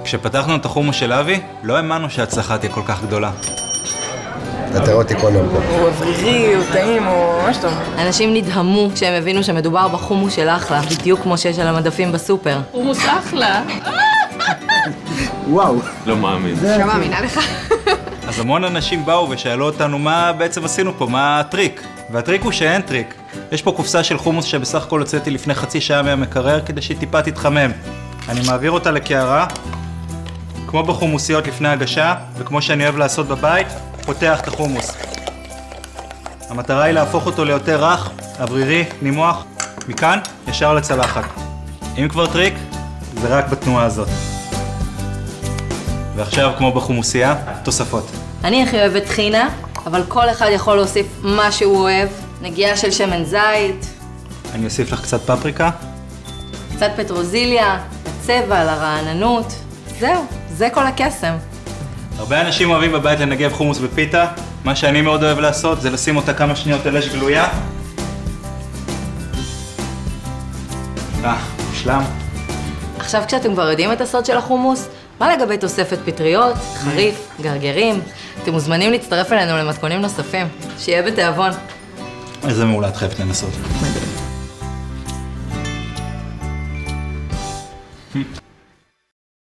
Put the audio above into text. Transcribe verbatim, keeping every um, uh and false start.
כשפתחנו את החומוס של אבי, לא האמנו שההצלחה תהיה כל כך גדולה. אתה תראה אותי כל יום פה. הוא אוורירי, הוא טעים, הוא ממש טוב. אנשים נדהמו כשהם הבינו שמדובר בחומוס של אחלה, בדיוק כמו שיש על המדפים בסופר. חומוס אחלה. וואו. לא מאמין. לא מאמינה לך. אז המון אנשים באו ושאלו אותנו מה בעצם עשינו פה, מה הטריק. והטריק הוא שאין טריק. יש פה קופסה של חומוס שבסך הכל הוצאתי לפני חצי שעה מהמקרר כדי שהיא טיפה תתחמם. אני מעביר אותה לקערה, כמו בחומוסיות לפני הגשה, וכמו שאני אוהב לעשות בבית, פותח את החומוס. המטרה היא להפוך אותו ליותר רך, אוורירי, נימוח, מכאן ישר לצלחת. אם כבר טריק, זה רק בתנועה הזאת. ועכשיו, כמו בחומוסייה, תוספות. אני הכי אוהבת טחינה, אבל כל אחד יכול להוסיף מה שהוא אוהב. נגיעה של שמן זית. אני אוסיף לך קצת פפריקה. קצת פטרוזיליה, לצבע, לרעננות. זהו, זה כל הקסם. הרבה אנשים אוהבים בבית לנגב חומוס בפיתה. מה שאני מאוד אוהב לעשות זה לשים אותה כמה שניות על אש גלויה. אה, מושלם. עכשיו כשאתם כבר יודעים את הסוד של החומוס, מה לגבי תוספת פטריות, חריף, גרגרים? אתם מוזמנים להצטרף אלינו למתכונים נוספים. שיהיה בתיאבון. איזה מעולה, את חייבת לנסות. מדהים.